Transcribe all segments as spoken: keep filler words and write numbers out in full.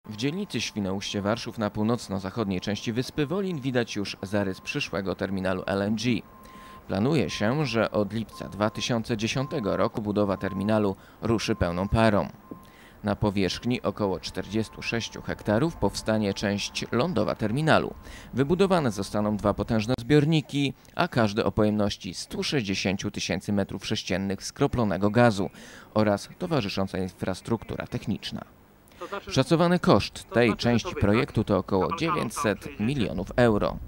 W dzielnicy Świnoujście-Warszów na północno-zachodniej części wyspy Wolin widać już zarys przyszłego terminalu L N G. Planuje się, że od lipca dwa tysiące dziesiątego roku budowa terminalu ruszy pełną parą. Na powierzchni około czterdziestu sześciu hektarów powstanie część lądowa terminalu. Wybudowane zostaną dwa potężne zbiorniki, a każdy o pojemności stu sześćdziesięciu tysięcy metrów sześciennych skroplonego gazu oraz towarzysząca infrastruktura techniczna. Szacowany koszt tej części projektu to około dziewięćset milionów euro.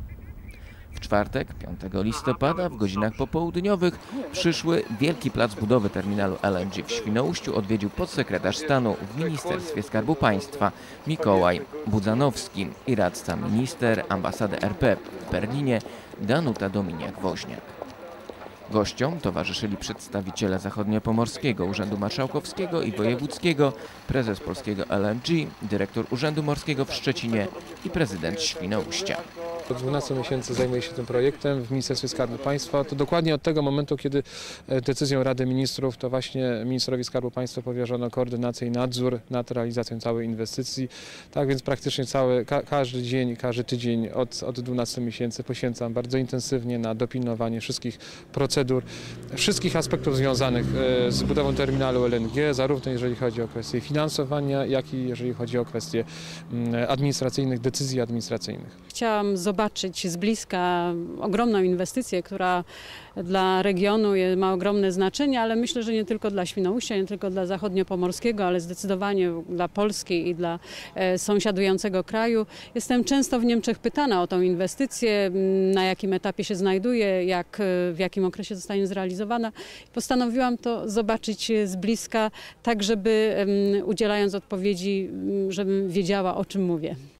W czwartek, piątego listopada, w godzinach popołudniowych przyszły wielki plac budowy terminalu L N G w Świnoujściu odwiedził podsekretarz stanu w Ministerstwie Skarbu Państwa Mikołaj Budzanowski i radca minister ambasady R P w Berlinie Danuta Dominiak-Woźniak. Gościom towarzyszyli przedstawiciele Zachodniopomorskiego Urzędu Marszałkowskiego i Wojewódzkiego, prezes polskiego L N G, dyrektor Urzędu Morskiego w Szczecinie i prezydent Świnoujścia. Od dwunastu miesięcy zajmuję się tym projektem w Ministerstwie Skarbu Państwa. To dokładnie od tego momentu, kiedy decyzją Rady Ministrów to właśnie ministrowi Skarbu Państwa powierzono koordynację i nadzór nad realizacją całej inwestycji. Tak więc praktycznie cały, ka każdy dzień, każdy tydzień od, od dwunastu miesięcy poświęcam bardzo intensywnie na dopilnowanie wszystkich procedur, wszystkich aspektów związanych z budową terminalu L N G, zarówno jeżeli chodzi o kwestie finansowania, jak i jeżeli chodzi o kwestie administracyjnych, decyzji administracyjnych. Chciałam zobaczyć z bliska ogromną inwestycję, która dla regionu ma ogromne znaczenie, ale myślę, że nie tylko dla Świnoujścia, nie tylko dla Zachodniopomorskiego, ale zdecydowanie dla Polski i dla sąsiadującego kraju. Jestem często w Niemczech pytana o tą inwestycję, na jakim etapie się znajduje, jak, w jakim okresie zostanie zrealizowana. Postanowiłam to zobaczyć z bliska, tak żeby udzielając odpowiedzi, żebym wiedziała, o czym mówię.